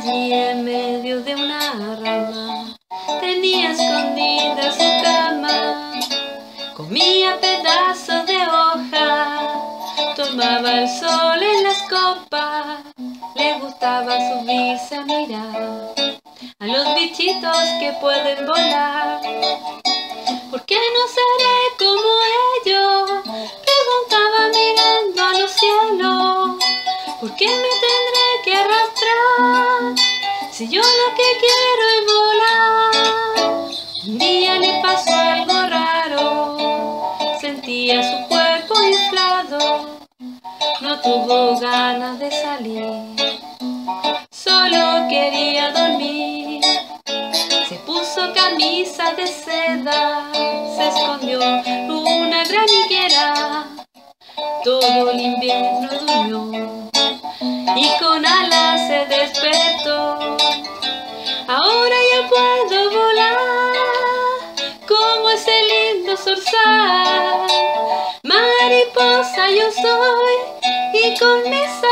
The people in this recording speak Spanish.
Allí en medio de una rama tenía escondida su cama. Comía pedazos de hoja, tomaba el sol en las copas. Le gustaba subirse a mirar a los bichitos que pueden volar. ¿Por qué no seré como ellos?, preguntaba mirando a los cielos. ¿Por qué me tendré que arrastrar si yo lo que quiero es volar? Un día le pasó algo raro, sentía su cuerpo inflado. No tuvo ganas de salir, solo quería dormir. Se puso camisa de seda, se escondió en una gran higuera. Todo el invierno durmió y con alas se despertó. Ahora ya puedo volar como ese lindo zorzal. Mariposa yo soy y con mis